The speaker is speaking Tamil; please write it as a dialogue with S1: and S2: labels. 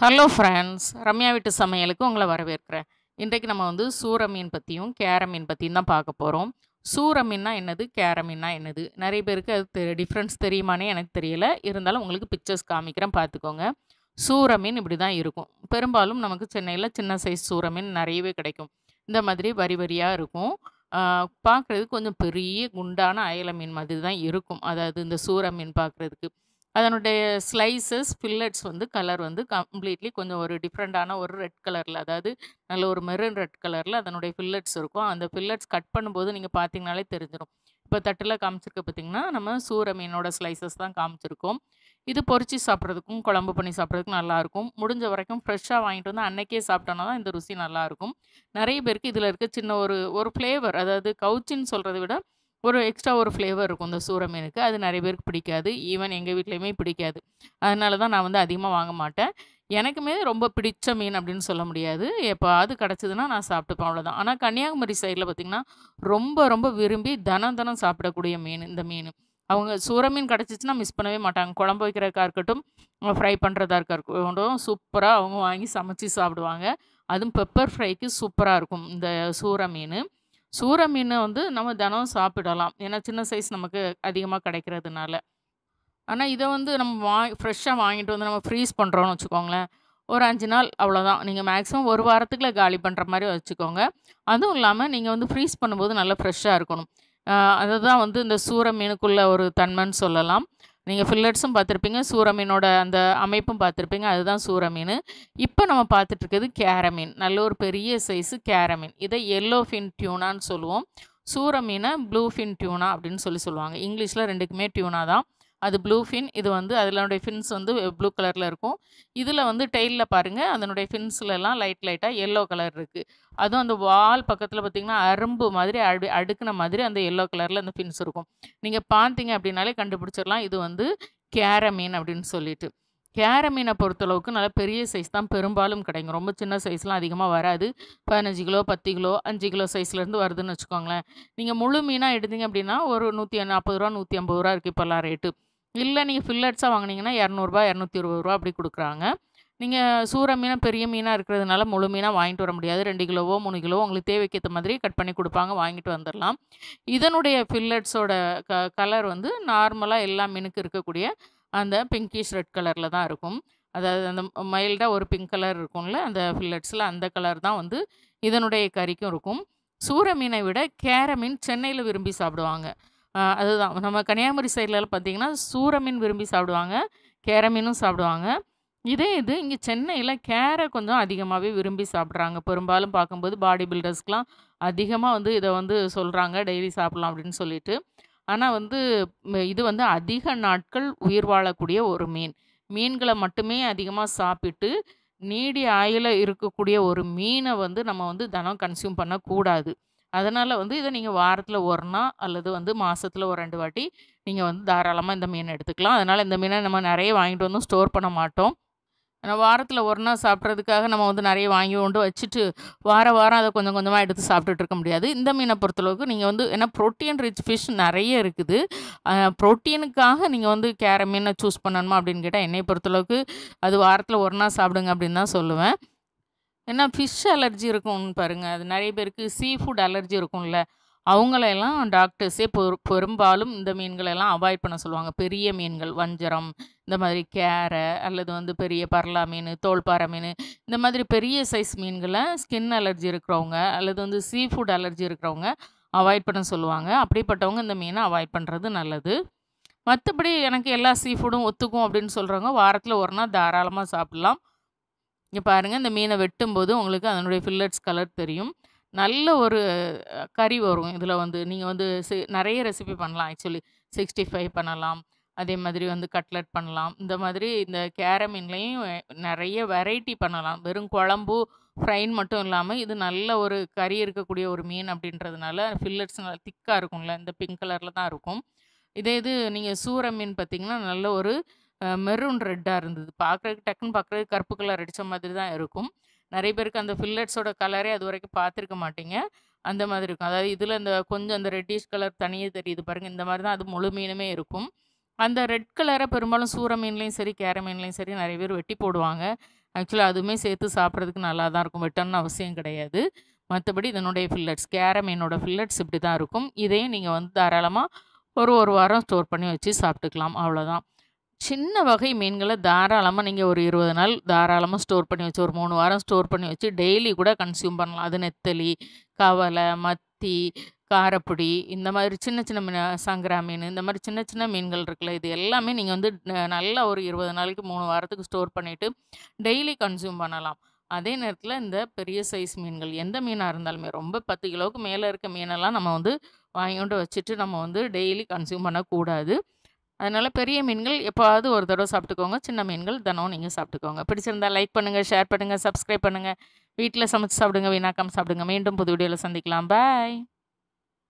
S1: ஹலோ ஃப்ரெண்ட்ஸ், ரம்யா வீட்டு சமையலுக்கு உங்களை வரவேற்கிறேன். இன்றைக்கு நம்ம சூர மீன் பற்றியும் கேர மீன் பற்றியும் தான் பார்க்க போகிறோம். சூர மீன்னா என்னது, கேர மீன்னா என்னது, நிறைய பேருக்கு அது டிஃப்ரென்ஸ் தெரியுமானே எனக்கு தெரியல. இருந்தாலும் உங்களுக்கு பிக்சர்ஸ் காமிக்கிறேன், பார்த்துக்கோங்க. சூர மீன் இப்படி தான் இருக்கும். பெரும்பாலும் நமக்கு சென்னையில் சின்ன சைஸ் சூர மீன் நிறையவே கிடைக்கும். இந்த மாதிரி வரி வரியாக இருக்கும். பார்க்குறதுக்கு கொஞ்சம் பெரிய குண்டான அயல மீன் மாதிரி தான் இருக்கும். அதாவது இந்த சூர மீன் பார்க்குறதுக்கு அதனுடைய ஸ்லைசஸ், ஃபில்லட்ஸ் கலர் கம்ப்ளீட்லி கொஞ்சம் ஒரு டிஃப்ரெண்ட்டான ஒரு ரெட் கலரில், அதாவது நல்ல ஒரு மெரூன் ரெட் கலரில் அதனுடைய ஃபில்லட்ஸ் இருக்கும். அந்த ஃபில்லட்ஸ் கட் பண்ணும்போது நீங்கள் பார்த்தீங்கனாலே தெரிஞ்சிடும். இப்போ தட்டில் காமிச்சிருக்க பார்த்தீங்கன்னா, நம்ம சூர மீனோட ஸ்லைசஸ் தான் காமிச்சிருக்கோம். இது பொரிச்சு சாப்பிட்றதுக்கும் குழம்பு பண்ணி சாப்பிட்றதுக்கும் நல்லாயிருக்கும். முடிஞ்ச வரைக்கும் ஃப்ரெஷ்ஷாக வாங்கிட்டு வந்து அன்னைக்கே சாப்பிட்டோன்னா தான் இந்த ருசி நல்லாயிருக்கும். நிறைய பேருக்கு இதில் இருக்க சின்ன ஒரு ஒரு ஃப்ளேவர், அதாவது கவுச்சின்னு சொல்கிறத விட ஒரு எக்ஸ்ட்ரா ஒரு ஃப்ளேவர் இருக்கும் இந்த சூர மீனுக்கு. அது நிறைய பேருக்கு பிடிக்காது. ஈவன் எங்கள் வீட்லேயுமே பிடிக்காது. அதனால தான் நான் அதிகமாக வாங்க மாட்டேன். எனக்குமே ரொம்ப பிடிச்ச மீன் அப்படின்னு சொல்ல முடியாது. எப்போவாது கிடச்சிதுன்னா நான் சாப்பிட்டுப்பேன், அவ்வளோதான். ஆனால் கன்னியாகுமரி சைடில் பார்த்திங்கன்னா ரொம்ப ரொம்ப விரும்பி தினம் தினம் சாப்பிடக்கூடிய மீன் இந்த மீன். அவங்க சூர மீன் கிடச்சிச்சின்னா மிஸ் பண்ணவே மாட்டாங்க. குழம்பு வைக்கிறதுக்கா இருக்கட்டும், ஃப்ரை பண்ணுறதா இருக்கட்டும், சூப்பராக அவங்க வாங்கி சமைச்சு சாப்பிடுவாங்க. அதுவும் பெப்பர் ஃப்ரைக்கு சூப்பராக இருக்கும் இந்த சூர மீன். சூர மீன் நம்ம தினம் சாப்பிடலாம். ஏன்னா சின்ன சைஸ் நமக்கு அதிகமாக கிடைக்கிறதுனால. ஆனால் இதை நம்ம ஃப்ரெஷ்ஷாக வாங்கிட்டு நம்ம ஃப்ரீஸ் பண்ணுறோன்னு வச்சுக்கோங்களேன். ஒரு 5 நாள் அவ்வளோதான். நீங்கள் மேக்ஸிமம் ஒரு வாரத்துக்குள்ள காலி பண்ணுற மாதிரி வச்சுக்கோங்க. அதுவும் இல்லாமல் நீங்கள் ஃப்ரீஸ் பண்ணும்போது நல்லா ஃப்ரெஷ்ஷாக இருக்கணும். அதுதான் இந்த சூர மீனுக்குள்ள ஒரு தன்மைன்னு சொல்லலாம். நீங்கள் ஃபில்லட்ஸும் பார்த்துருப்பீங்க, சூர மீனோட அந்த அமைப்பும் பார்த்துருப்பீங்க. அதுதான் சூர மீன். இப்போ நம்ம பார்த்துட்ருக்கிறது கேர மீன். நல்ல ஒரு பெரிய சைஸு கேர மீன். இதை எல்லோஃபின் டியூனான்னு சொல்லுவோம். சூர மீனை ப்ளூஃபின் டியூனா அப்படின்னு சொல்லுவாங்க. இங்கிலீஷில் ரெண்டுக்குமே டியூனா தான். அது ப்ளூஃபின். இது அதனுடைய ஃபின்ஸ் ப்ளூ கலரில் இருக்கும். இதில் டெயிலில் பாருங்கள், அதனுடைய ஃபின்ஸ்லலாம் லைட்டாக எல்லோ கலர் இருக்குது. அதுவும் அந்த வால் பக்கத்தில் பார்த்திங்கன்னா அரும்பு மாதிரி அடுக்குன மாதிரி அந்த எல்லோ கலரில் அந்த ஃபின்ஸ் இருக்கும். நீங்கள் பார்த்தீங்க அப்படின்னாலே கண்டுபிடிச்சிடலாம் இது கேர மீன் அப்படின்னு சொல்லிட்டு. கேர மீனை பொறுத்தளவுக்கு நல்லா பெரிய சைஸ் தான் பெரும்பாலும் கிடைக்கும். ரொம்ப சின்ன சைஸ்லாம் அதிகமாக வராது. 15 கிலோ 10 கிலோ 5 கிலோ சைஸ்லேருந்து வருதுன்னு வச்சுக்கோங்களேன். நீங்கள் முழு மீனாக எடுத்தீங்க அப்படின்னா ஒரு ₹140 ₹150 இருக்குது இப்போல்லாம் ரேட்டு. இல்லை நீங்கள் ஃபில்லட்ஸாக வாங்கினீங்கன்னா ₹200 ₹220 அப்படி கொடுக்குறாங்க. நீங்கள் சூர மீனாக பெரிய மீனாக இருக்கிறதுனால முழு மீனாக வாங்கிட்டு வர முடியாது. 2 கிலோவோ 3 கிலோவோ உங்களுக்கு தேவைக்கு ஏற்ற மாதிரி கட் பண்ணி கொடுப்பாங்க, வாங்கிட்டு வந்துடலாம். இதனுடைய ஃபில்லட்ஸோட கலர் நார்மலாக எல்லா மீனுக்கு இருக்கக்கூடிய அந்த பிங்கிஷ் ரெட் கலரில் தான் இருக்கும். அதாவது அந்த மைல்டாக ஒரு பிங்க் கலர் இருக்கும்ல அந்த ஃபில்லட்ஸில், அந்த கலர் தான் இதனுடைய கறிக்கும் இருக்கும். சூர மீனை விட கேர மீன் சென்னையில் விரும்பி சாப்பிடுவாங்க. அதுதான் நம்ம கன்னியாகுமரி சைட்லலாம் பார்த்திங்கன்னா சூர மீன் விரும்பி சாப்பிடுவாங்க, கேர மீனும் சாப்பிடுவாங்க. இது இங்கே சென்னையில் கேரை கொஞ்சம் அதிகமாகவே விரும்பி சாப்பிட்றாங்க. பெரும்பாலும் பார்க்கும்போது பாடி பில்டர்ஸ்க்கெலாம் அதிகமாக இதை சொல்கிறாங்க டெய்லி சாப்பிட்லாம் அப்படின்னு சொல்லிட்டு. ஆனால் இது அதிக நாட்கள் உயிர் வாழக்கூடிய ஒரு மீன். மீன்களை மட்டுமே அதிகமாக சாப்பிட்டு நீடிய ஆயுள இருக்கக்கூடிய ஒரு மீனை நம்ம தினம் கன்சியூம் பண்ணக்கூடாது. அதனால் இதை நீங்கள் வாரத்தில் 1 நாள் அல்லது மாதத்தில் ஒரு 2 வாட்டி நீங்கள் தாராளமாக இந்த மீன் எடுத்துக்கலாம். அதனால் இந்த மீனை நம்ம நிறைய வாங்கிட்டு ஸ்டோர் பண்ண மாட்டோம். ஏன்னா வாரத்தில் 1 நாள் சாப்பிட்றதுக்காக நம்ம நிறைய வாங்கி கொண்டு வச்சுட்டு வாரம் அதை கொஞ்சம் கொஞ்சமாக எடுத்து சாப்பிட்டுட்டு இருக்க முடியாது. இந்த மீனை பொறுத்தளவுக்கு நீங்கள் ஏன்னா ப்ரோட்டீன் ரிச் ஃபிஷ் நிறைய இருக்குது. ப்ரோட்டீனுக்காக நீங்கள் கேர மீனை சூஸ் பண்ணணுமா அப்படின்னு கேட்டால் என்னை பொறுத்தளவுக்கு அது வாரத்தில் 1 நாள் சாப்பிடுங்க அப்படின்னு தான் சொல்லுவேன். ஏன்னா ஃபிஷ் அலர்ஜி இருக்கும்னு பாருங்கள், அது நிறைய பேருக்கு சீ ஃபுட் அலர்ஜி இருக்கும்ல, அவங்களெல்லாம் டாக்டர்ஸே பெரும்பாலும் இந்த மீன்களெல்லாம் அவாய்ட் பண்ண சொல்லுவாங்க. பெரிய மீன்கள், வஞ்சரம், இந்த மாதிரி கேரை அல்லது பெரிய பரலா மீன், தோல்பாறை மீன், இந்த மாதிரி பெரிய சைஸ் மீன்களை ஸ்கின் அலர்ஜி இருக்கிறவங்க அல்லது சீ ஃபுட் அலர்ஜி இருக்கிறவங்க அவாய்ட் பண்ண சொல்லுவாங்க. அப்படிப்பட்டவங்க இந்த மீனை அவாய்ட் பண்ணுறது நல்லது. மற்றபடி எனக்கு எல்லா சீ ஃபுட்டும் ஒத்துக்கும் அப்படின்னு சொல்கிறவங்க வாரத்தில் 1 நாள் தாராளமாக சாப்பிட்லாம். இங்கே பாருங்கள், இந்த மீனை வெட்டும்போது உங்களுக்கு அதனுடைய ஃபில்லட்ஸ் கலர் தெரியும். நல்ல ஒரு கறி வரும். இதில் நீங்கள் நிறைய ரெசிபி பண்ணலாம். ஆக்சுவலி 65 பண்ணலாம், அதே மாதிரி கட்லட் பண்ணலாம். இந்த மாதிரி இந்த கேர மீன்லேயும் நிறைய வெரைட்டி பண்ணலாம். வெறும் குழம்பு ஃப்ரைன்னு மட்டும் இல்லாமல் இது நல்ல ஒரு கறி இருக்கக்கூடிய ஒரு மீன் அப்படின்றதுனால ஃபில்லட்ஸ் நல்லா திக்காக இருக்கும்ல, இந்த பிங்க் கலரில் தான் இருக்கும். இது நீங்கள் சூர மீன் பார்த்திங்கன்னா நல்ல ஒரு மெரூன் ரெட்டாக இருந்தது. பார்க்குறதுக்கு டக்குன்னு பார்க்குறதுக்கு கருப்பு கலர் அடித்த மாதிரி தான் இருக்கும். நிறைய பேருக்கு அந்த ஃபில்லட்ஸோட கலரே அது வரைக்கும் பார்த்துருக்க மாட்டீங்க. அந்த மாதிரி இருக்கும். அதாவது இதில் இந்த கொஞ்சம் அந்த ரெட்டிஷ் கலர் தனியே தெரியுது பாருங்கள். இந்த மாதிரி தான் அது முழு மீனுமே இருக்கும். அந்த ரெட் கலரை பெரும்பாலும் சூர மீன்லேயும் சரி கேர மீன்லேயும் சரி நிறைய பேர் வெட்டி போடுவாங்க. ஆக்சுவலா அதுவுமே சேர்த்து சாப்பிட்றதுக்கு நல்லா தான் இருக்கும். வெட்டணும்னு அவசியம் கிடையாது. மத்தபடி இதனுடைய ஃபில்லட்ஸ் கேர மீனோட ஃபில்லட்ஸ் இப்படி தான் இருக்கும். இதையும் நீங்க வந்து தாராளமா ஒரு வாரம் ஸ்டோர் பண்ணி வச்சு சாப்பிட்டுக்கலாம். அவ்வளோதான். சின்ன வகை மீன்கள தாராளமா நீங்க ஒரு 20 நாள் தாராளமா ஸ்டோர் பண்ணி வச்சு, ஒரு 3 வாரம் ஸ்டோர் பண்ணி வச்சு டெய்லி கூட கன்சியூம் பண்ணலாம். அது நெத்தலி, கவல, மத்தி, காரப்புடி இந்த மாதிரி சின்ன சின்ன மீன சங்கரா மீன் இந்த மாதிரி சின்ன சின்ன மீன்கள் இருக்குல்ல, இது எல்லாமே நீங்க வந்து நல்லா ஒரு 20 நாளைக்கு 3 வாரத்துக்கு ஸ்டோர் பண்ணிட்டு டெய்லி கன்சியூம் பண்ணலாம். அதே நேரத்தில இந்த பெரிய சைஸ் மீன்கள் எந்த மீனா இருந்தாலுமே ரொம்ப 10 கிலோவுக்கு மேல இருக்க மீனெல்லாம் நம்ம வந்து வாங்கிக்கொண்டு வச்சுட்டு நம்ம வந்து டெய்லி கன்சியூம் பண்ணக்கூடாது. அதனால பெரிய மீன்கள் எப்பாவது ஒரு தடவ சாப்பிட்டுக்கோங்க. சின்ன மீன்கள் தினம் நீங்க சாப்பிட்டுக்கோங்க. பிடிச்சிருந்தா லைக் பண்ணுங்க, ஷேர் பண்ணுங்க, சப்ஸ்கிரைப் பண்ணுங்க. வீட்ல சமைச்சு சாப்பிடுங்க, வீணாக்காம சாப்பிடுங்க. மீண்டும் புது வீடியோல சந்திக்கலாம். பாய்.